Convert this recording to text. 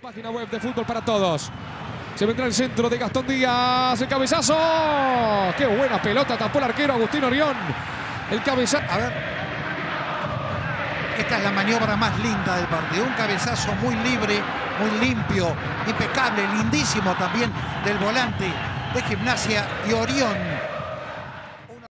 Página web de Fútbol para Todos. Se vendrá el centro de Gastón Díaz. El cabezazo. ¡Qué buena pelota! Tapó el arquero Agustín Orión. El cabezazo. A ver. Esta es la maniobra más linda del partido. Un cabezazo muy libre, muy limpio, impecable, lindísimo también del volante de Gimnasia y Orión.